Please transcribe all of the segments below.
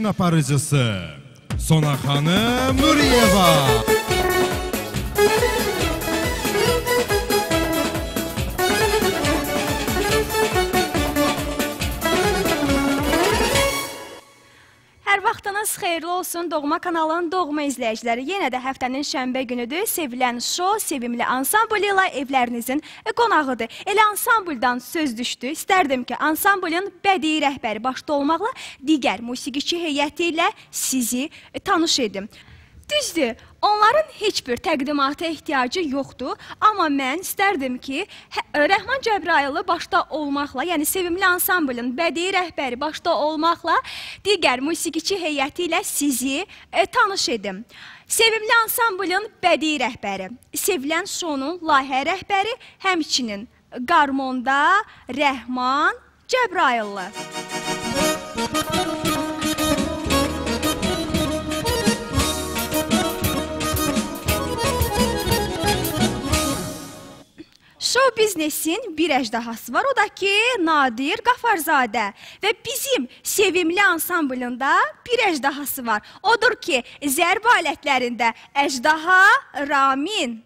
aparıcısı Sona xanım Nuriyeva. Hər vaxtınız xeyirli olsun Doğma kanalının Doğma izləyiciləri. Yenə də həftənin şənbə günüdür. Sevilən şou, sevimli ansambl ilə evlərinizin qonağıdır. Elə ansambldan söz düşdü. İstərdim ki, ansamblın bədii rəhbəri başda olmaqla digər musiqiçi heyəti ilə sizi tanış edim. Düzdür, onların heç bir təqdimata ehtiyacı yoxdur, amma mən istərdim ki, Rəhman Cəbrayılı başda olmaqla, yəni sevimli ansamblın bədii rəhbəri başda olmaqla digər musiqiçi heyəti ilə sizi tanış edim. Sevimli ansamblın bədii rəhbəri, sevilən şounun layihə rəhbəri, həmçinin qarmonda Rəhman Cəbrayılı. Şou biznesin bir əjdahası var, o da ki, Nadir Qafarzadə və bizim sevimli ansamblında bir əjdahası var. Odur ki, zərb alətlərində əjdaha Ramin.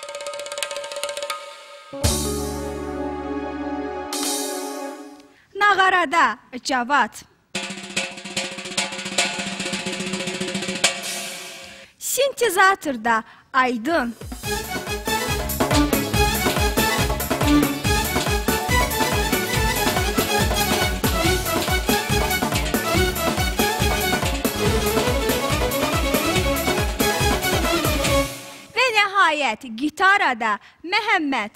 Nağarada Cavad. Sintezatorda Aydın. Gitarada Məhəmməd.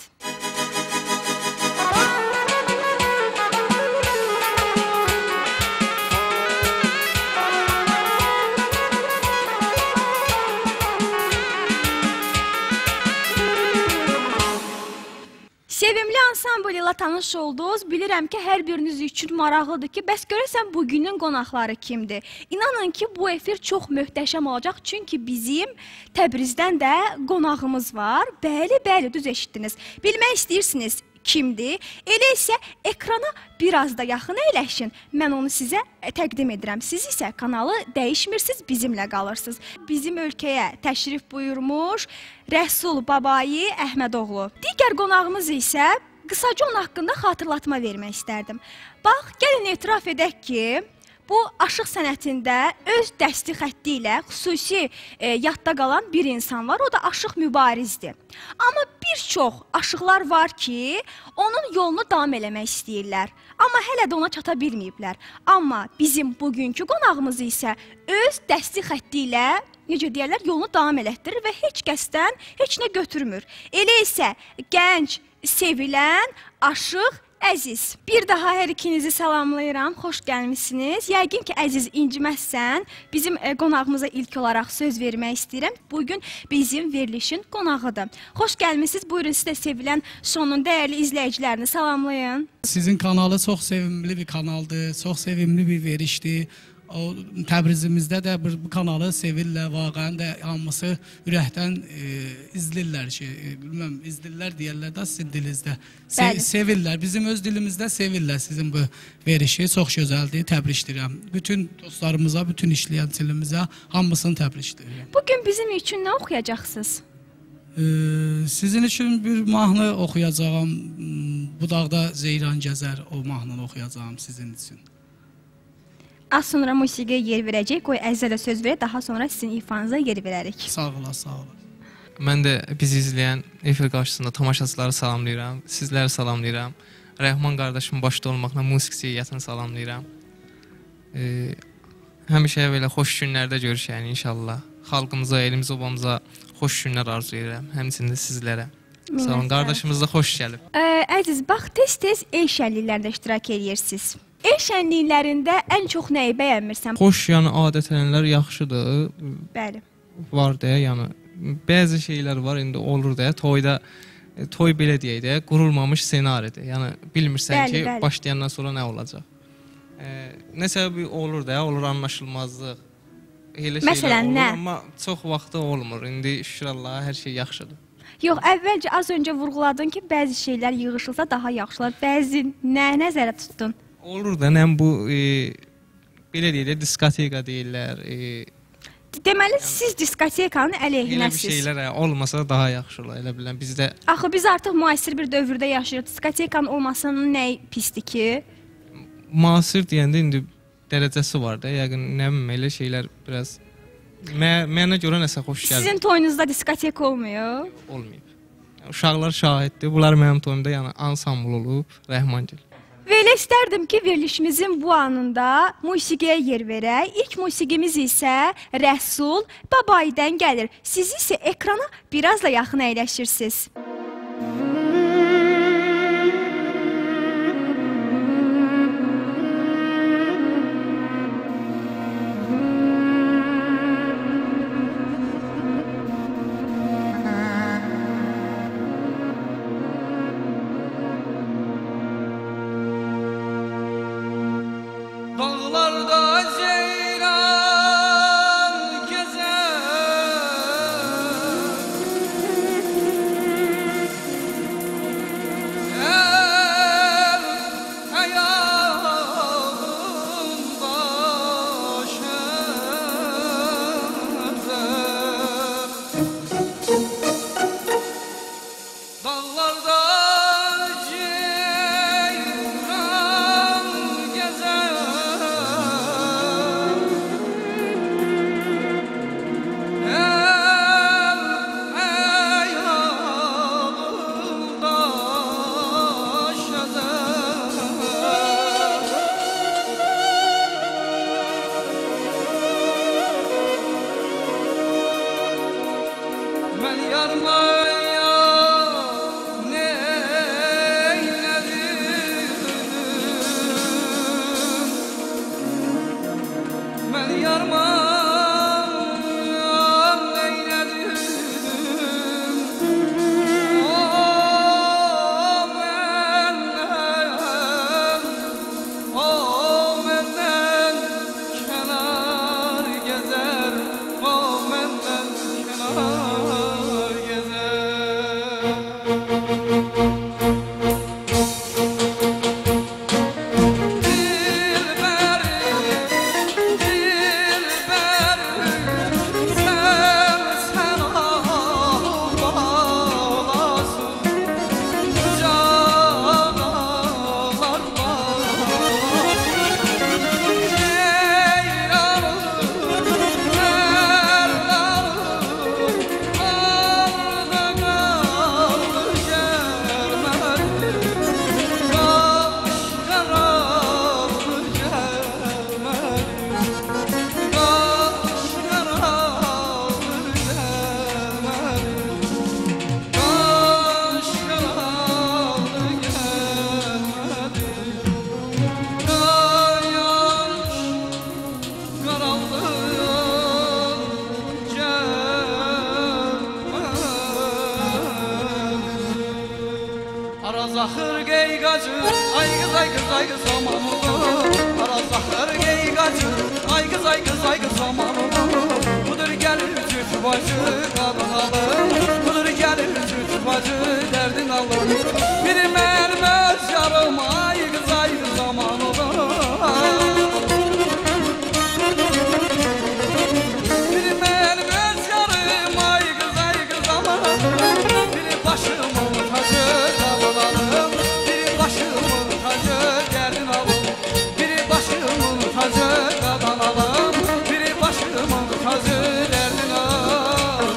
Sevimli ansambl ilə tanış oldunuz. Bilirəm ki, hər biriniz üçün maraqlıdır ki, bəs görəsən bugünün qonaqları kimdir? İnanın ki, bu efir çox möhtəşəm olacaq, çünki bizim Təbrizdən də qonağımız var. Bəli, bəli, düz eşitdiniz. Bilmək istəyirsiniz kimdir? Elə isə ekrana biraz da yaxın əyləşin. Mən onu sizə təqdim edirəm. Siz isə kanalı dəyişmirsiniz, bizimlə qalırsınız. Bizim ölkəyə təşrif buyurmuş Rəsul Babayi Əhmədoğlu. Digər qonağımız isə qısaca onun haqqında xatırlatma vermək istərdim. Bax, gəlin etiraf edək ki, bu aşıq sənətində öz dəsti xətti ilə xüsusi yadda qalan bir insan var, o da Aşıq Mübarizdir. Amma bir çox aşıqlar var ki, onun yolunu davam eləmək istəyirlər, amma hələ də ona çata bilməyiblər. Amma bizim bugünkü qonağımız isə öz dəsti xətti ilə, necə deyərlər, yolunu davam elətdirir və heç kəsdən heç nə götürmür. Elə isə gənc, sevilən, aşıq Əziz. Bir daha hər ikinizi salamlayıram, xoş gəlmişsiniz. Yəqin ki, Əziz inciməzsən, bizim qonağımıza ilk olaraq söz vermək istəyirəm. Bugün bizim verilişin qonağıdır. Xoş gəlmişsiniz, buyurun siz də sevilən şounun dəyərli izləyicilərini salamlayın. Sizin kanalı çox sevimli bir kanaldır, çox sevimli bir verişdir. Təbrizimizdə də bu kanalı sevirlər, vaqəən də hamısı ürəkdən izlirlər ki, bilməm, izlirlər deyərlər də sizin dilinizdə. Sevirlər, bizim öz dilimizdə sevirlər sizin bu verişi, çox gözəldir, təbrikdirəm. Bütün dostlarımıza, bütün işləyən dilimizə hamısını təbrikdirirəm. Bugün bizim üçün nə oxuyacaqsınız? Sizin üçün bir mahnı oxuyacağım, Budaqda Zeyran Gəzər, o mahnını oxuyacağım sizin üçün. Az sonra musiqiyə yer verəcək, qoy Əzizə də söz verək, daha sonra sizin ifanıza yer verərik. Sağ ola, sağ ola. Mən də bizi izləyən efir qarşısında tamaşaçıları salamlayıram, sizləri salamlayıram. Rəhman qardaşım başda olmaqla musiqiçi heyətini salamlayıram. Həmişə belə xoş günlərdə görüşək inşallah. Xalqımıza, elimizə, obamıza xoş günlər arzu edirəm, həmçində sizlərə. Sağ olun, qardaşımız da xoş gəlib. Əziz, bax, tez-tez el şənliklərində iştirak edirsiniz. El şənliklərində ən çox nəyi bəyənmirsən? Xoş, yəni adət-ənənələr yaxşıdır. Bəli. Var deyə, yəni bəzi şeylər var, indi olur deyə, toyda, toy belə deyək deyə, qurulmamış senaridir. Yəni bilmirsən ki, başlayandan sonra nə olacaq. Nə səbəbi olur deyə, olur anlaşılmazlıq. Məsələn, nə? Amma çox vaxtı olmur. İndi şükür Allaha hər şey yaxşıdır. Yox, əvvəlcə az öncə vurğuladın ki, bəzi şeylər yığışılsa daha yaxşılar. Bəzi nə nəzərə tutdun? Olur da, bu belə deyək də diskoteka deyirlər. Deməli siz diskotekanın Elə bir əleyhinəsiz. şeylər olmasa daha yaxşı olar, elə bilən bizdə. Axı biz artıq müasir bir dövrdə yaşayırıq. Diskotekanın olmasının nə pisdir ki? Müasir deyəndə indi dərəcəsi var da, yəqin nə bilim elə şeylər biraz mənə görə nəsə xoş gəlir. Sizin toyunuzda diskoteka olmuyor? Olmayıb. Uşaqlar şahiddir. Bunlar mənim toyumda yəni ansambl olub, Rəhmangil. Və elə istərdim ki, verilişimizin bu anında musiqiyə yer verək. İlk musiqimiz isə Rəsul Babaydən gəlir. Siz isə ekrana biraz da yaxın əyləşirsiniz. Dağlarda ceyran gezer, ayağın başezer. Dağlarda ben yarmaya neyledim, ben yarmaya neyledim, o menden kenar gezer, o menden kenar gezer. Dilber, dilber, sen ağlasın, canalar Araz axır geygacı, ay kız ay kız ay kız aman olur. Araz axır geygacı, ay kız ay kız ay kız aman olur. Budur gelir çüç bacı kadın alır, budur gelir çüç bacı derdin alır. Biri benim öz yarım, ay kız aman olur. Biri benim öz yarım, ay kız aman olur. Biri başımın tacı kadın alır, biri başımın tacı derdin alır. Biri başımın tacı kadın alır, biri başımın tacı derdin alır.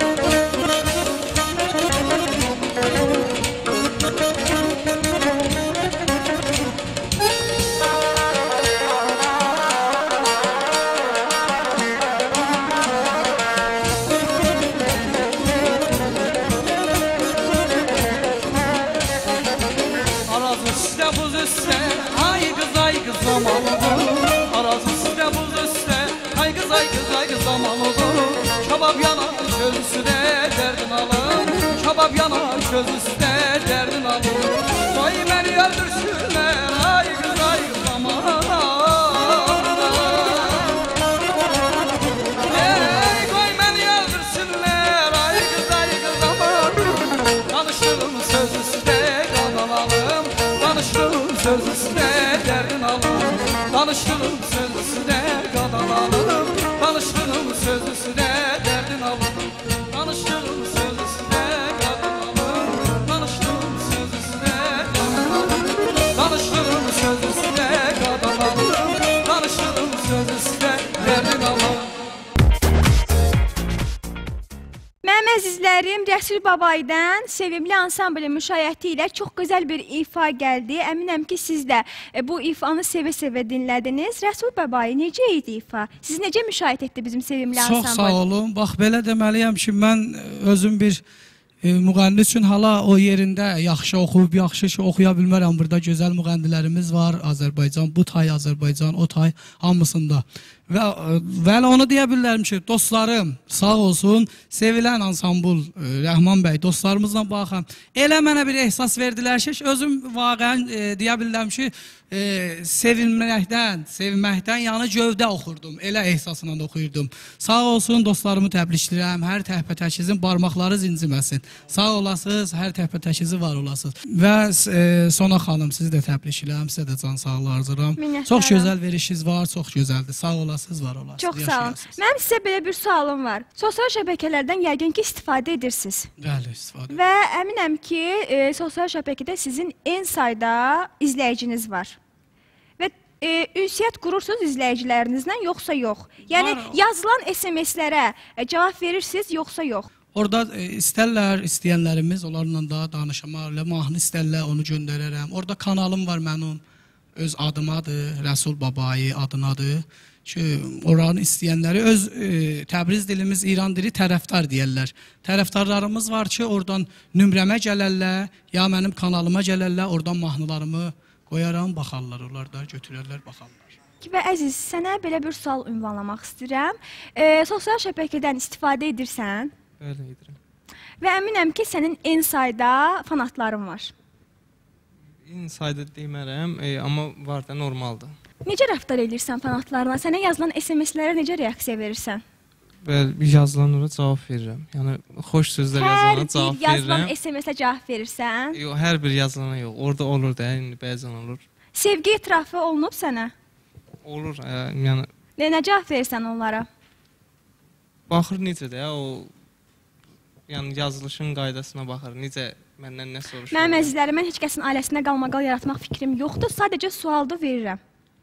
Araz üstte buz üstte, ay kız aman olur. Araz üstte buz üstte, ay kız aman olur. Kabab yanar çöl üstüne derdin alır, kabab yanar çöl üstüne derdin alır. Vay beni öldürsünler, ay kız aman. Ey koy beni öldürsünler, ay kız aman. Danıştığım söz üstüne kan alalım, danıştığım söz üstüne derdin alım, danıştığım söz üstüne Rəsul Babaydan sevimli ansambl müşayiəti ilə çox gözəl bir ifa gəldi. Əminəm ki, siz də bu ifanı sevə-sevə dinlədiniz. Rəsul Babayı necə idi ifa? Siz necə müşahidə etdi bizim sevimli ansambl? Çox sağ olun. Bax, belə deməliyəm ki, mən özüm bir müğənni üçün hala o yerində yaxşı oxuyub, yaxşı oxuya bilmərəm. Burada gözəl müğənnilərimiz var. Azərbaycan, bu tay Azərbaycan, o tay hamısında. Və onu deyə bilərəm ki, dostlarım sağ olsun, sevilən ansambl Rəhman bəy, dostlarımızla baxın. Elə mənə bir ehsas verdilər ki, özüm vaqəən deyə bilərəm ki, sevməkdən yəni gövdə oxurdum. Elə ehsasla oxuyurdum. Sağ olsun, dostlarımı təbriklədirəm. Hər təhpə-təkizin barmaqları zinciməsin. Sağ olasınız, hər təhpə-təkizi var olasınız. Və Sona xanım, sizi də təbriklədirəm, sizə də can sağlığı arzulayıram. Çox gözəl verişiniz var, çox gözəldir. Sağ olasınız, var olasınız. Çox sağ olun. Mənim sizə belə bir sualım var. Sosial şəbəkələrdən yəqin ki, istifadə edirsiniz. Bəli, istifadə. Və əminəm ki, sosial şəbəkədə sizin en sayda izləyiciniz var. Və ünsiyyət qurursunuz izləyicilərinizlə, yoxsa yox? Yəni, yazılan SMS-lərə cavab verirsiniz, yoxsa yox? Orada istəyənlərimiz, onlarla da danışmaq, mahnı istərlər, onu göndərərəm. Orada kanalım var mənim, öz adımadır, Rəsul Babayı adınadır. Ki, oranın istəyənləri, öz Təbriz dilimiz, İran dili tərəfdar deyərlər. Tərəfdarlarımız var ki, oradan nömrəmə gələrlər, ya mənim kanalıma gələrlər, oradan mahnılarımı qoyaram, baxarlar, onlar da götürərlər, baxarlar. Və əziz, sənə belə bir sual ünvanlamaq istəyirəm. Sosial şəbəkədən istifadə edirsən? Bəli, edirəm. Və əminəm ki, sənin en sayda fanatların var. En sayda demərəm, amma var da, normaldır. Necə rəftar edirsən fanatlarına? Sənə yazılan SMS-lərə necə reaksiya verirsən? Bəli, yazılanlara cavab verirəm. Yəni, xoş sözlər yazılana cavab verirəm. Hər bir yazılan SMS-ə cavab verirsən? Yox, hər bir yazılana yox. Orada olur da, indi bəzən olur. Sevgi etirafı olunub sənə? Olur, yəni... Nə cavab verirsən onlara? Baxır necə də, o... Yəni, yazılışın qaydasına baxır, necə məndən nə soruşur. Mənim əzizlərim, mən heç kəsin ailəsinə qalmaqal yaratmaq fikrim yoxdur, sadəcə sualda verirəm.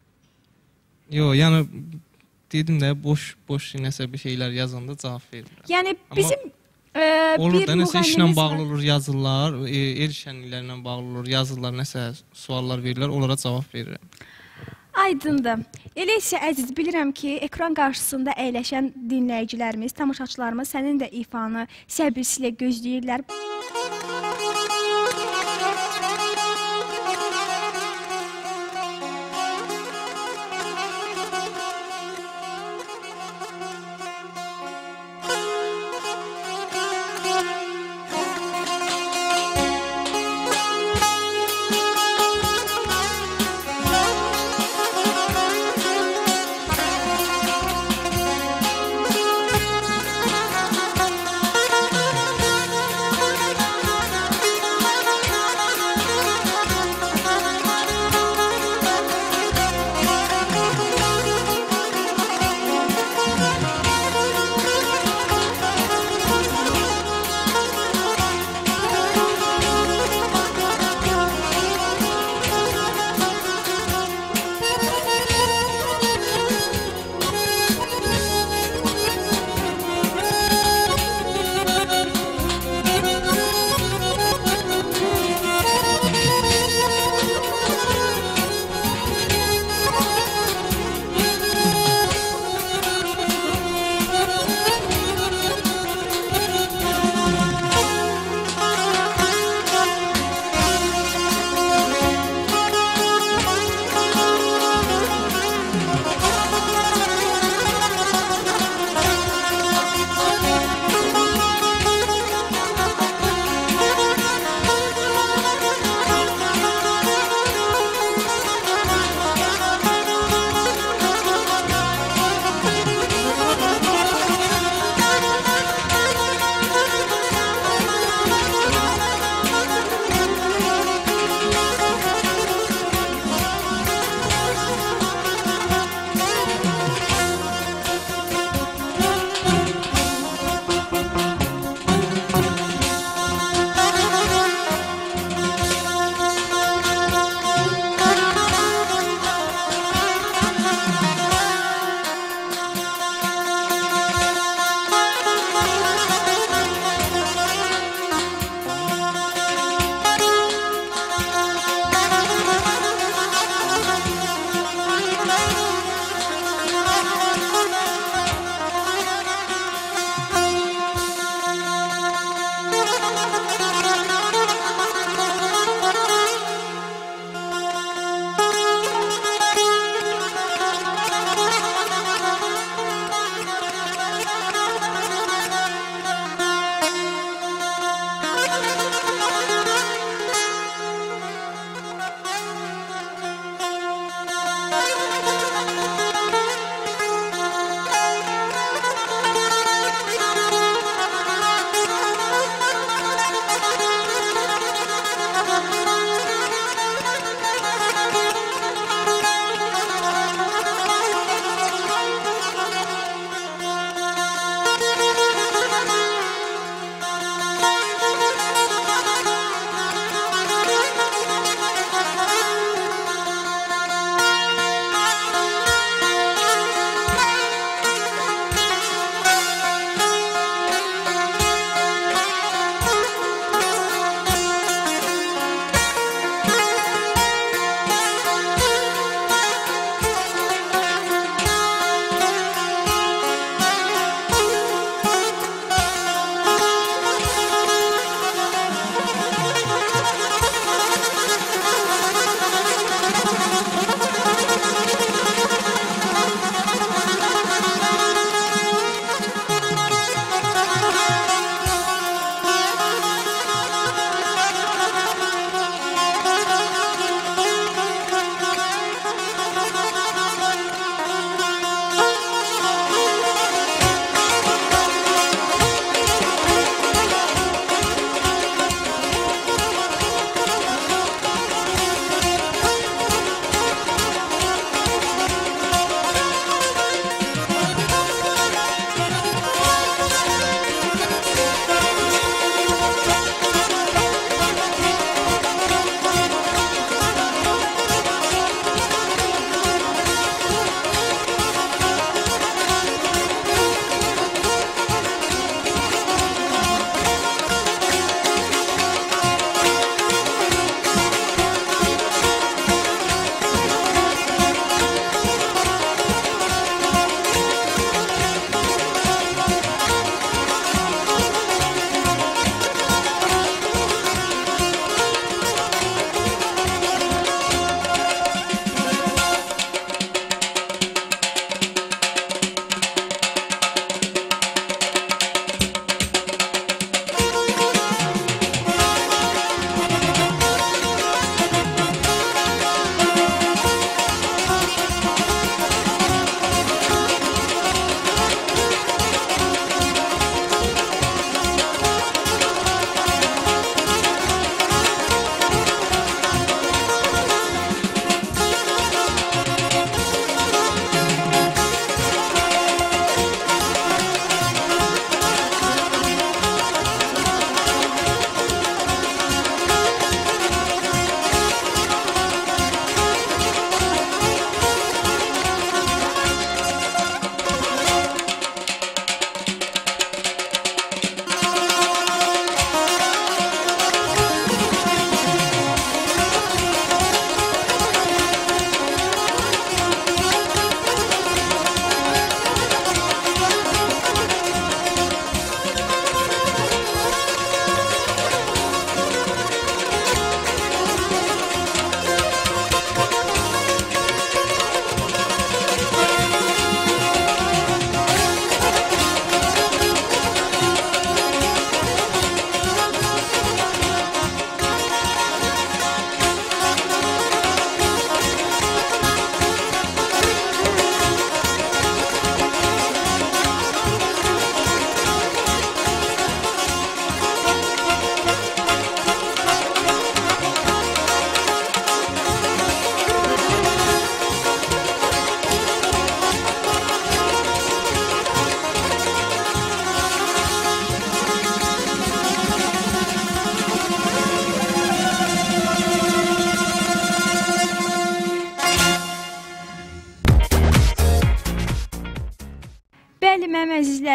Yox, yəni, dedim də, boş nəsə bir şeylər yazanda cavab verirəm. Yəni, bizim olur da, nəsə işlə bağlı olur, yazırlar, el şənliklərlə bağlı olur, yazırlar, nəsə suallar verirlər, onlara cavab verirəm. Aydındır. Elə isə əziz, bilirəm ki, ekran qarşısında əyləşən dinləyicilərimiz, tamaşaçılarımız sənin də ifanı səbirsilə gözləyirlər.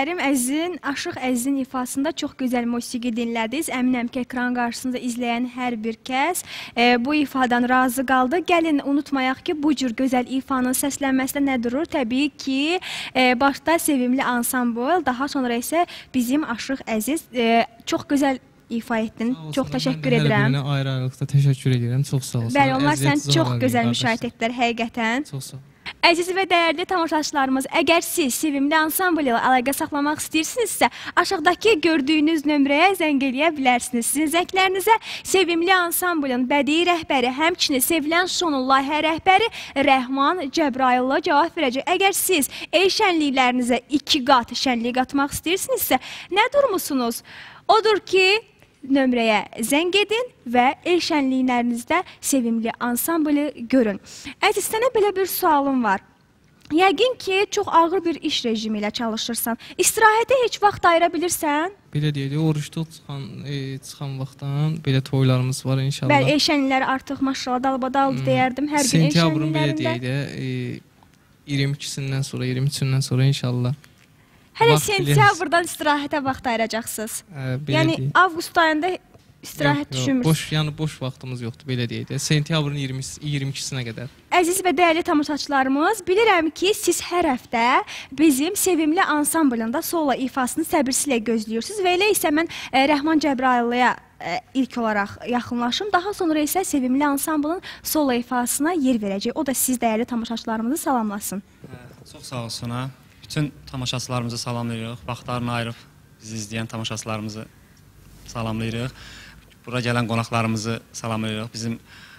əzizlərim, Aşıq Əzizin ifasında çox gözəl musiqi dinlədiniz. Əminəm ki, ekran qarşısında izləyən hər bir kəs bu ifadan razı qaldı. Gəlin, unutmayaq ki, bu cür gözəl ifanın səslənməsində nə durur? Təbii ki, başda sevimli ansambl, daha sonra isə bizim Aşıq Əziz çox gözəl ifa etdin. Çox təşəkkür edirəm. Hər birinə ayrı-ayrılıqda təşəkkür edirəm. Çox sağ olsun. Bəli, onlar sən çox gözəl müşahidə etdilər, həqiqətən. Çox sağ ol. Əziz və dəyərli tamaşaçılarımız, əgər siz sevimli ansambl ilə əlaqə saxlamaq istəyirsinizsə, aşağıdakı gördüyünüz nömrəyə zəng eləyə bilərsiniz. Sizin zənglərinizə sevimli ansamblın bədii rəhbəri, həmçinin sevilən şounun layihə rəhbəri Rəhman Cəbrayıllı cavab verəcək. Əgər siz el şənliklərinizə 2 qat şənlik qatmaq istəyirsinizsə, nə durmusunuz? Odur ki, nömrəyə zəng edin və el şənliklərinizdə sevimli ansamblı görün. Əziz, sənə belə bir sualım var. Yəqin ki, çox ağır bir iş rejimi ilə çalışırsan. İstirahətə heç vaxt ayıra bilirsən? Belə deyək, oruçluq çıxan vaxtdan belə toylarımız var inşallah. Bəli, el şənlikləri artıq maşallah dalbadaldır deyərdim. Hər gün el sentyabrın belə şənliklərində. deyək də 22-sindən sonra, 23-ündən sonra inşallah. Hələ sentyabrdan istirahətə vaxt ayıracaqsınız. Yəni, avqust ayında istirahət düşünmürsünüz. Yəni boş vaxtımız yoxdur, belə deyək də. Sentyabrın 22-sinə qədər. Əziz və dəyərli tamaşaçılarımız, bilirəm ki, siz hər həftə bizim sevimli ansamblında solo ifasını səbirsilə gözləyirsiniz və elə isə mən Rəhman Cəbrayıllıya ilk olaraq yaxınlaşım. Daha sonra isə sevimli ansamblın solo ifasına yer verəcək. O da siz dəyərli tamaşaçılarımızı salamlasın. Çox sağ olsun. Bütün tamaşaçılarımızı salamlayırıq. Vaxtlarını ayırıb bizi izləyən tamaşaçılarımızı salamlayırıq. Bura gələn qonaqlarımızı salamlayırıq. Bizim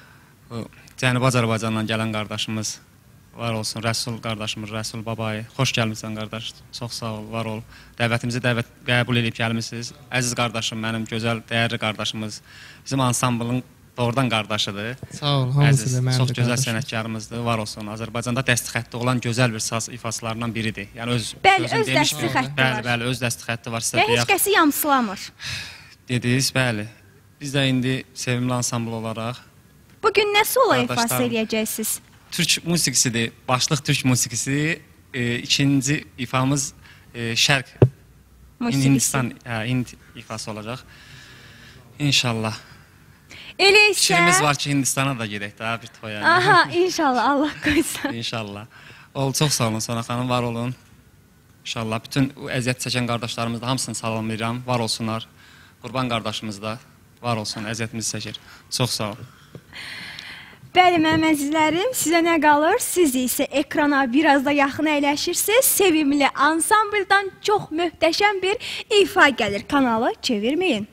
Cənubi Azərbaycandan gələn qardaşımız var olsun. Rəsul qardaşımız, Rəsul Babayı. Xoş gəlmişsən qardaş. Çox sağ ol, var ol. Dəvətimizi qəbul edib gəlmişsiniz. Əziz qardaşım, mənim gözəl, dəyərli qardaşımız. Bizim ansamblın doğrudan qardaşıdır. Sağ ol, hamısı da mənim çox gözəl sənətkarımızdır, var olsun. Azərbaycanda dəsti xətti olan gözəl bir saz ifaslarından biridir. Yəni öz dəsti xətti var. Bəli, öz dəsti xətti var. Və heç kəsi yamsılamır. Dediniz, bəli. Biz də indi sevimli ansambl olaraq bugün nə solo ifası eləyəcəksiniz? Türk musiqisidir, başlıq türk musiqisi. İkinci ifamız şərq Hindistan, Hind ifası olacaq. İnşallah. Elə isə fikrimiz var ki, Hindistana da gedək daha bir toya. Aha, inşallah, Allah qoysun. İnşallah. Çox sağ olun, Sona xanım, var olun. İnşallah bütün əziyyət çəkən qardaşlarımız da hamısını salamlayıram, var olsunlar. Qurban qardaşımız da var olsun, əziyyətimizi çəkir. Çox sağ ol. Bəli, mənim əzizlərim, sizə nə qalır? Siz isə ekrana biraz da yaxın əyləşirsiniz. Sevimli ansambldan çox möhtəşəm bir ifa gəlir. Kanalı çevirməyin.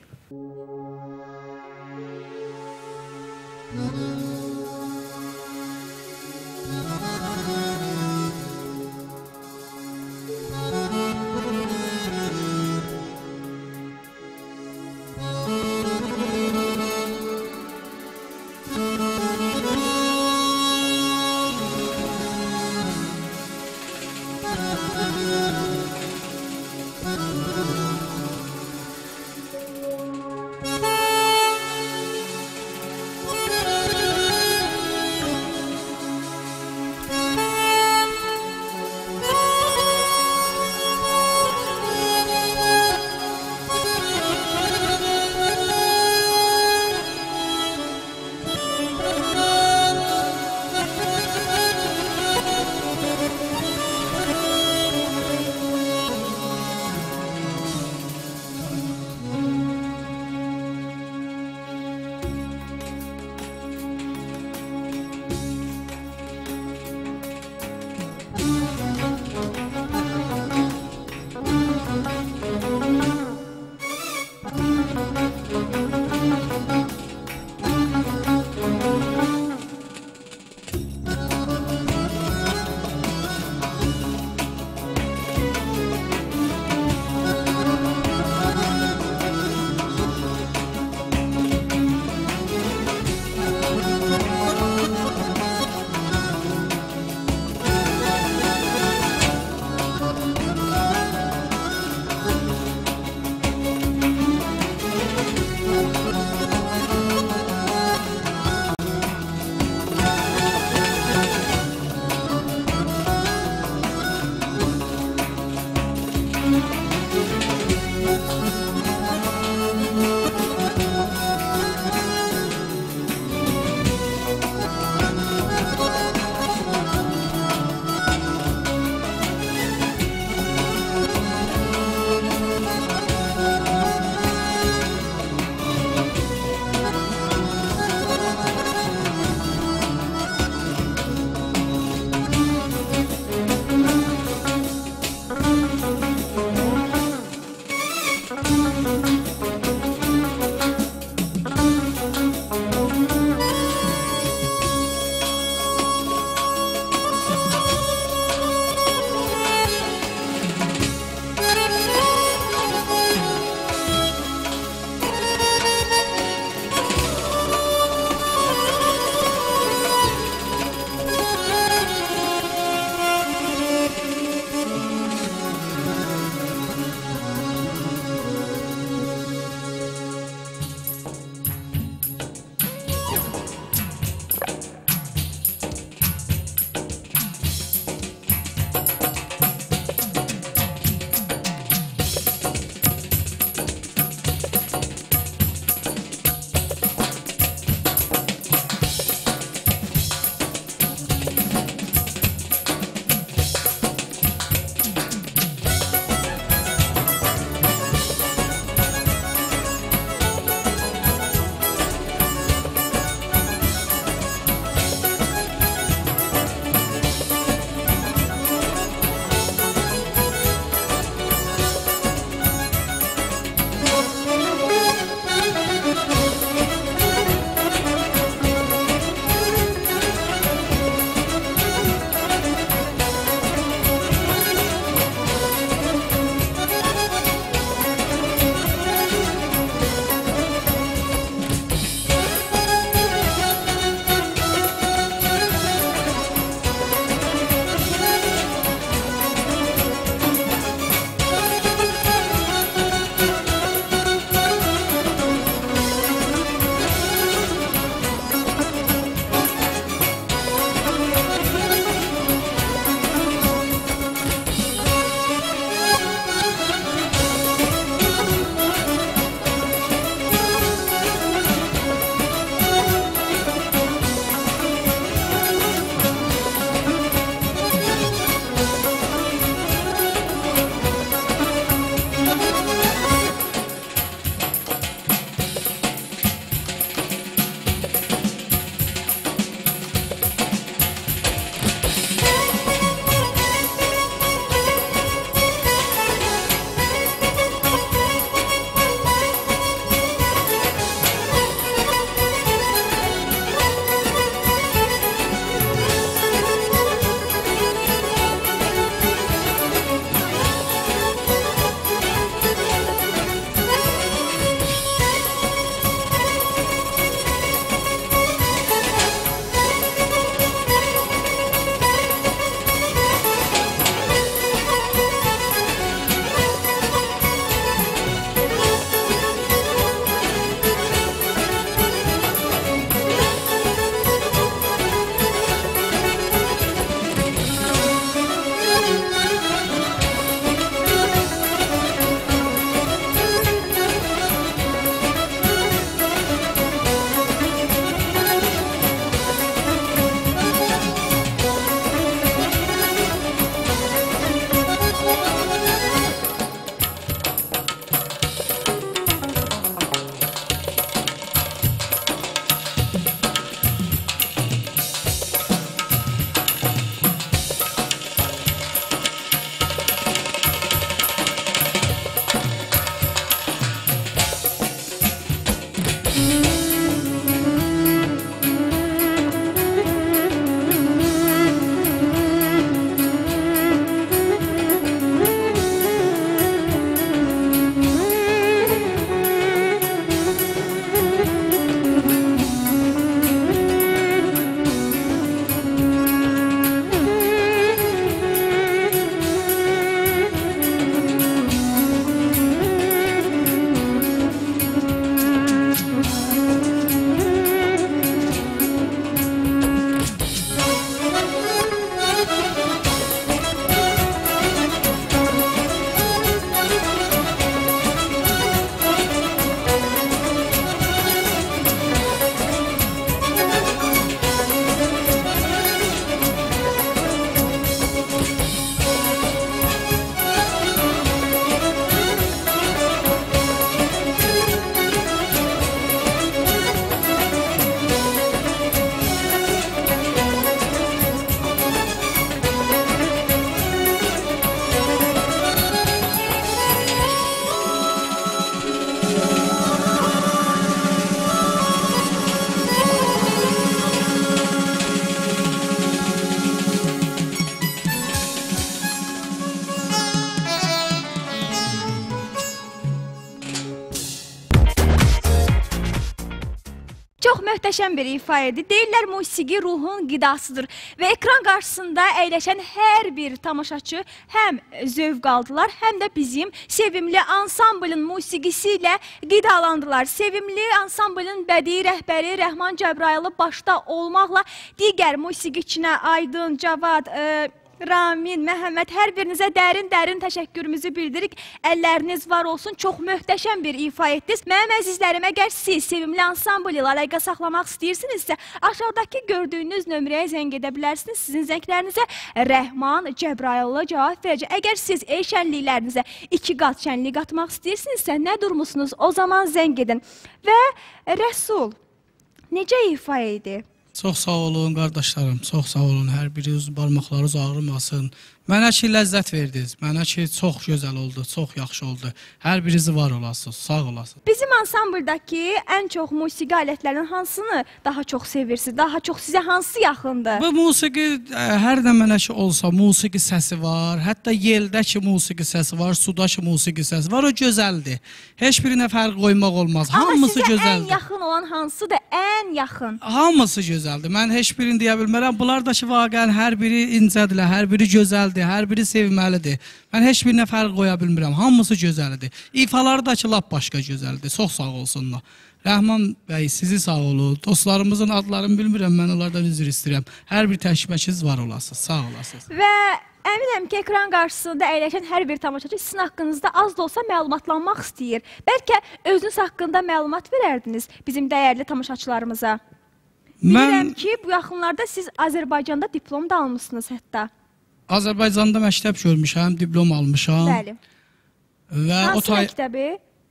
möhtəşəm bir ifa idi. Deyirlər musiqi ruhun qidasıdır və ekran qarşısında əyləşən hər bir tamaşaçı həm zövq aldılar, həm də bizim sevimli ansamblın musiqisi ilə qidalandılar. Sevimli ansamblın bədii rəhbəri Rəhman Cəbraylı başda olmaqla digər musiqiçinə Aydın, Cavad, Ramin, Məhəmməd, hər birinizə dərin təşəkkürümüzü bildiririk. Əlləriniz var olsun, çox möhtəşəm bir ifa etdiniz. Mənim əzizlərim, əgər siz sevimli ansambl ilə əlaqə saxlamaq istəyirsinizsə, aşağıdakı gördüyünüz nömrəyə zəng edə bilərsiniz. Sizin zənglərinizə Rəhman Cəbraylı cavab verəcək. Əgər siz el şənliklərinizə 2 qat şənlik atmaq istəyirsinizsə, nə durmusunuz? O zaman zəng edin. Və Rəsul, necə ifa idi? Çox sağ olun qardaşlarım, çox sağ olun. Hər biri barmaqlarınız ağrımasın. Mənə ki ləzzət verdiniz. Mənə ki çox gözəl oldu, çox yaxşı oldu. Hər biriniz var olasınız, sağ olasınız. Bizim ansambldakı ən çox musiqi alətlərinin hansını daha çox sevirsiniz? Daha çox sizə hansı yaxındır? Bu musiqi hər nə mənə ki olsa, musiqi səsi var. Hətta yeldə ki musiqi səsi var, suda ki musiqi səsi var. O gözəldir. Heç birinə fərq qoymaq olmaz. Hamısı gözəldir. Amma sizə ən yaxın olan hansıdır? Ən yaxın. Hamısı gözəldir. Mən heç birini deyə bilmərəm. Bunlar da ki vaqəən hər biri incədirlər, hər biri gözəldir. Hər biri sevməlidir. Mən heç birinə fərq qoya bilmirəm. Hamısı gözəldir. İfaları da ki, lap başqa gözəldir. Çox sağ olsunlar. Rəhman bəy, sizi sağ olun. Dostlarımızın adlarını bilmirəm, mən onlardan üzr istəyirəm. Hər bir təşkiliniz var olasınız. Sağ olasınız. Və əminəm ki, ekran qarşısında əyləşən hər bir tamaşaçı sizin haqqınızda az da olsa məlumatlanmaq istəyir. Bəlkə özünüz haqqında məlumat verərdiniz bizim dəyərli tamaşaçılarımıza. Bilirəm ki, bu yaxınlarda siz Azərbaycanda diplom da almışsınız hətta. Azərbaycanda məktəb görmüşəm, diplom almışam. Bəli. Hansı məktəbi?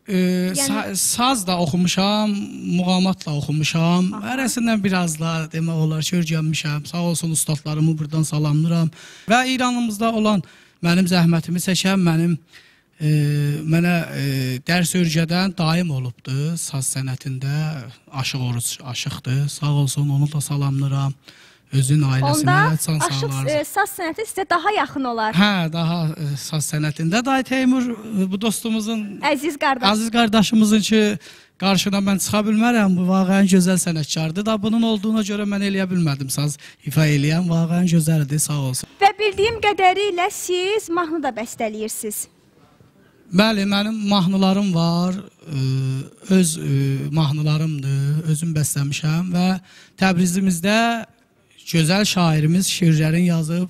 Saz da oxumuşam, muğamat da oxumuşam. Hərəsindən biraz da demək olar ki, öyrənmişəm. Sağ olsun ustadlarımı buradan salamlıram. Və İranımızda olan mənim zəhmətimi çəkən mənə dərs öyrədən daim olubdur. Saz sənətində Aşıq Oruc aşıqdır. Sağ olsun, onu da salamlıram. Özün ailəsinə, can sağlarız. Onda aşıq saz sənəti sizə daha yaxın olar. Hə, daha saz sənətində. Day Teymur, bu dostumuzun, əziz qardaşımızın ki, qarşına mən çıxa bilmərəm. Bu vaqəən gözəl sənətkardır. Da bunun olduğuna görə mən eləyə bilmədim. Saz ifa eləyən vaqəən gözəldir, sağ olsun. Və bildiyim qədərilə siz mahnı da bəstələyirsiniz. Bəli, mənim mahnılarım var. Öz mahnılarımdır. Özüm bəstəmişəm və Təbrizimizdə gözəl şairimiz şeirlərin yazıb,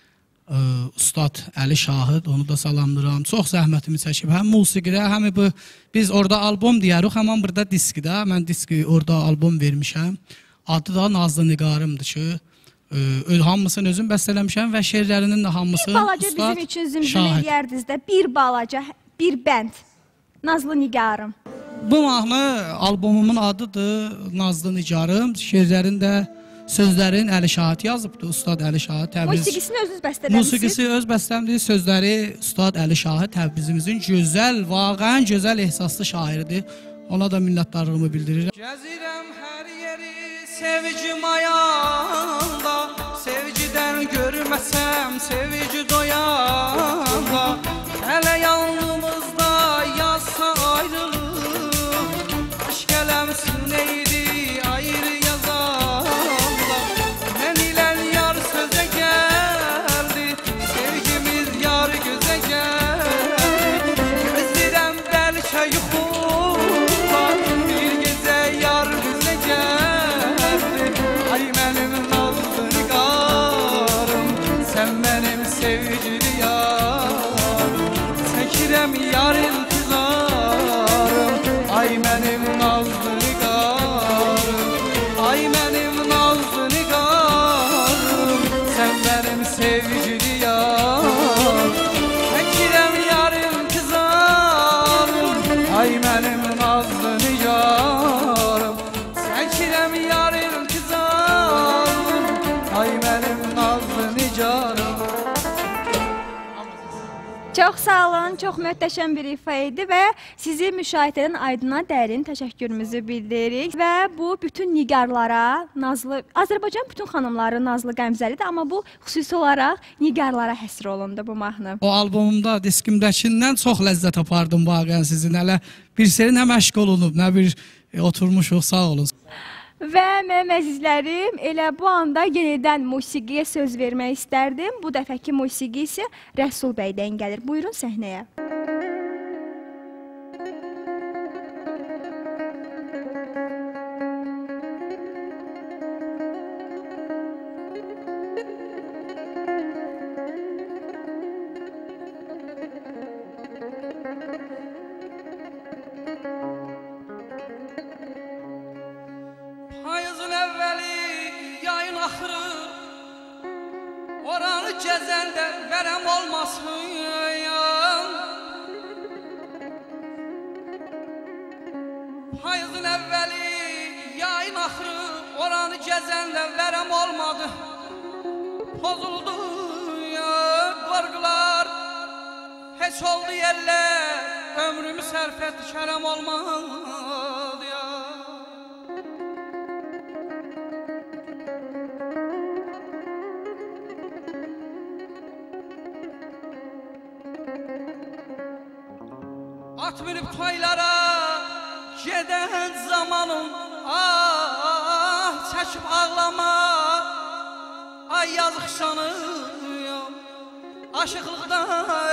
Ustad Əli Şahid, onu da salamlıram. Çox zəhmətimi çəkib, həm musiqidə, həm bu, biz orada albom deyirik, həmən burada diskidə, mən diski orada albom vermişəm. Adı da Nazlı Nigarımdır ki, hamısını özüm bəstələmişəm və şeirlərinin də hamısı Bir balaca bizim üçün zümzüm eləyərdiniz də, bir balaca, bir bənd, Nazlı Nigarım. Bu mahnı albomumun adıdır, Nazlı Nigarım, şeirlərində sözlərin Əli Şahid yazıbdır, Ustad Əli Şahid Təbriz. Musiqisini özünüz bəstələmişsiniz? Musiqisi öz bəstəmdir, sözləri Ustad Əli Şahid Təbrizimizin gözəl, vaqəən gözəl ehsaslı şairidir. Ona da minnətdarlığımı bildirirəm. Gəzirəm hər yeri sevgim ayanda, sevgidən görməsəm sevgi doyanda, hələ yanımızda yazsa ayrılıq, aşk eləmsin neydi ayrı yar intizarım, ay mənim nazlı nigarım, ay mənim nazlı nigarım, sən mənim sevgili yar. Çəkirəm yar intizarım, ay mənim nazlı nigarım, çəkirəm yar intizarım, ay mənim nazlı nigarım. Çox sağ olun, çox möhtəşəm bir ifa idi və sizi müşahidədən Aydına dərin təşəkkürümüzü bildiririk və bu bütün nigarlara, Azərbaycan bütün xanımları Nazlı Qəmzəlidir, amma bu xüsusi olaraq nigarlara həsr olundu bu mahnı. O albomumda, diskimdəkindən çox ləzzət apardım vaqəən sizin. Hələ bir seri nə məşq olunub, nə bir oturmuşuq, sağ olun. Və mənim əzizlərim, elə bu anda yenidən musiqiyə söz vermək istərdim. Bu dəfəki musiqi isə Rəsul bəydən gəlir. Buyurun səhnəyə. Payızın əvvəli, yayın axırı, oranı gəzəndə vərəm olmasın. Payızın əvvəli, yayın axırı, oranı gəzəndə vərəm olmadı. Pozuldu qorğular, heç oldu yerlər, ömrümü sərf etdi, kərəm olmadı ya. At minib toylara gedən zamanım, ah çəkib ağlama, ay yazıq şanım, aşıqlıqdan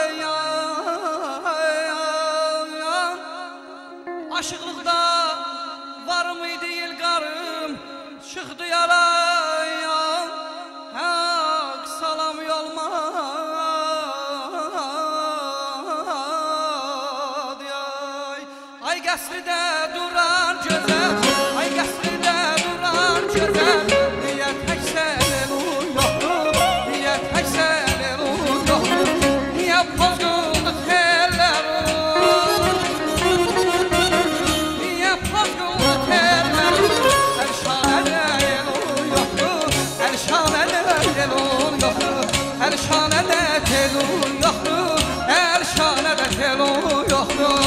aşıqlıqda var mıydı ilqarım, çıxdı yarayan, haq salam yolmadı ay. Ay qəsridə duran gözəl, ay qəsridə duran gözəl, niyə təksən elun yoxdur, niyə təksən elun yoxdur, niyə pozğundu tellərim, niyə pozğundu tellərim, əlşanədə elun yoxdur, əlşanədə elun yoxdur, əlşanədə elun yoxdur, əlşanədə elun yoxdur.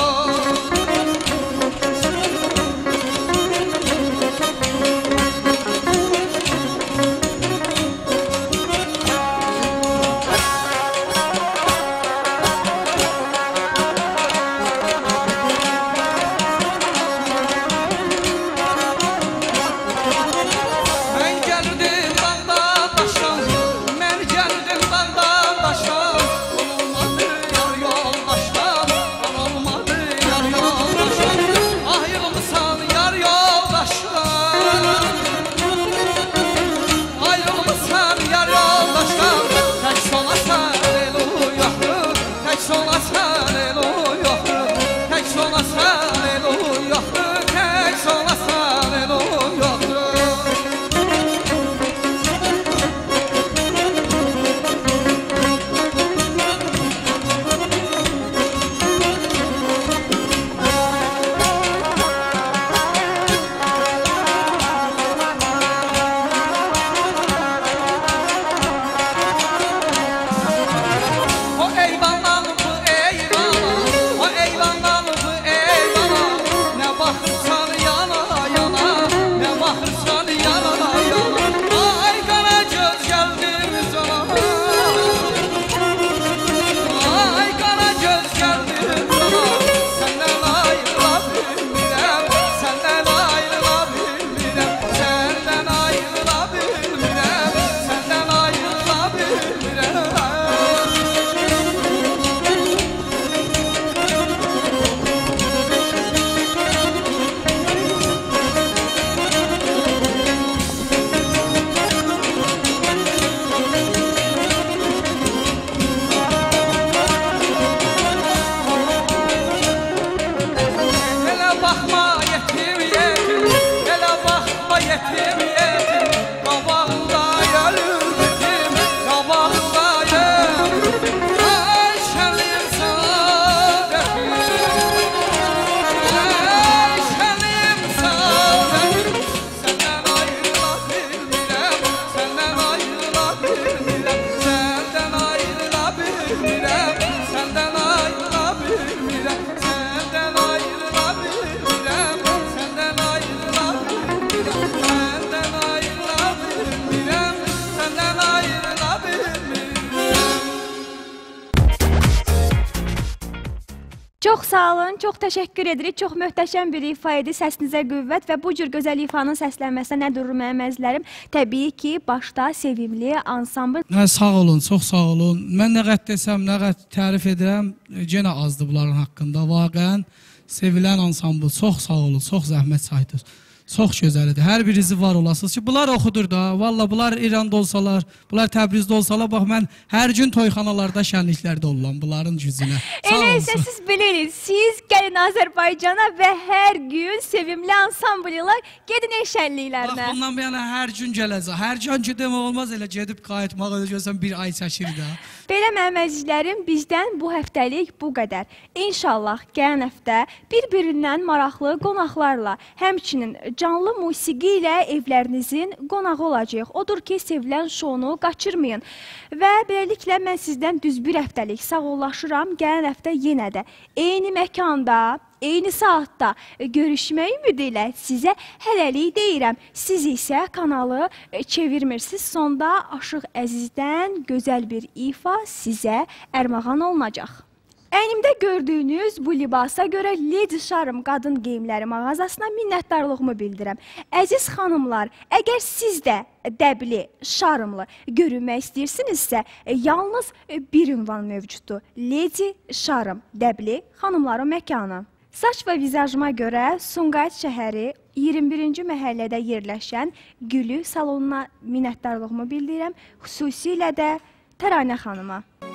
Senden Çox sağ olun, çox təşəkkür edirik. Çox möhtəşəm bir ifa idi. Səsinizə qüvvət və bu cür gözəl ifanın səslənməsinə nə durur mənim əzizlərim? Təbii ki, başda sevimli ansambl. Sağ olun, çox sağ olun. Mən nə qəd desəm, nə qəd tərif edirəm, yenə azdır bunların haqqında. Vaqəən sevilən ansambl. Çox sağ olun, çox zəhmət çəkdiniz. Çox gözəlidir. Hər birinizi var olasınız ki, bunlar oxudur da. Valla bunlar İranda olsalar, bunlar Təbrizdə olsalar, bax mən hər gün toyxanalarda, şənliklərdə oluram bunların gücünə. Elə isə siz bilirsiniz, siz gəlin Azərbaycana və hər gün sevimli ansambl ilə gedin el şənliklərinə. Bax bundan bir yana hər gün gələcək. Hər gün ki demək olmaz, elə gedib qayıtmaq, elə görsən bir ay çəkir də. Belə mənim əzizlərim, bizdən bu həftəlik bu qədər. İnşallah gələn həftə bir-birindən maraqlı qonaqlarla, həmçinin canlı musiqi ilə evlərinizin qonağı olacaq. Odur ki, sevilən şounu qaçırmayın. Və beləliklə mən sizdən düz bir həftəlik sağollaşıram. Gələn həftə yenə də eyni məkanda, eyni saatda görüşmək ümidi ilə sizə hələlik deyirəm. Siz isə kanalı çevirmirsiniz. Sonda Aşıq Əzizdən gözəl bir ifa sizə ərmağan olunacaq. Əynimdə gördüyünüz bu libasa görə Lady Charm qadın geyimləri mağazasına minnətdarlığımı bildirəm. Əziz xanımlar, əgər siz də dəbli, şarmlı görünmək istəyirsinizsə, yalnız bir ünvan mövcuddur. Lady Charm, dəbli xanımların məkanı. Saç və vizajıma görə Sumqayıt şəhəri 21-ci məhəllədə yerləşən Gülü salonuna minnətdarlığımı bildirirəm, xüsusilə də Təranə xanıma.